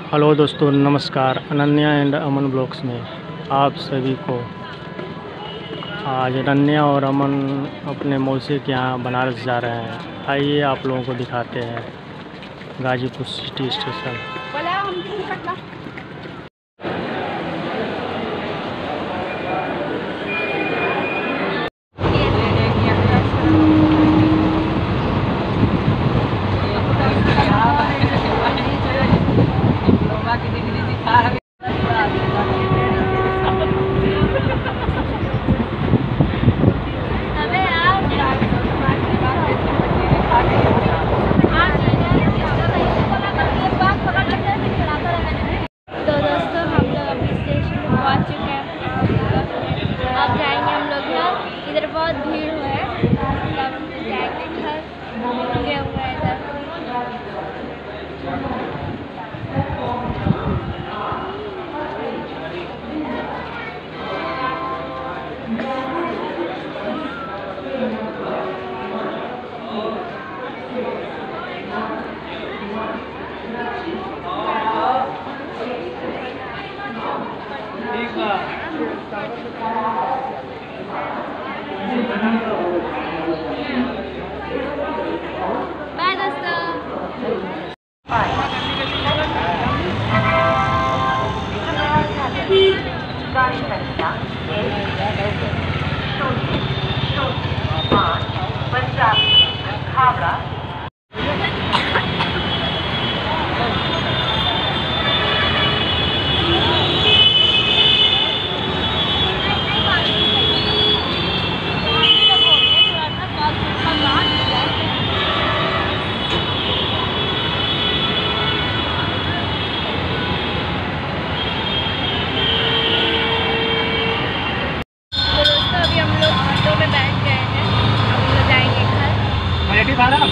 Hello दोस्तों, नमस्कार। Ananya and Aman blogs में आप सभी को आज अनन्या और अमन अपने मौसी के यहाँ बनारस जा रहे हैं। आइए आप लोगों को दिखाते हैं गाजीपुर सिटी स्टेशन। इधर बहुत भीड़ है, जाएंगे घर, रुके हुए हैं इधर। बाय दोस्तों। गाड़ी संख्या 005 पंजाब हावड़ा। भाड़ा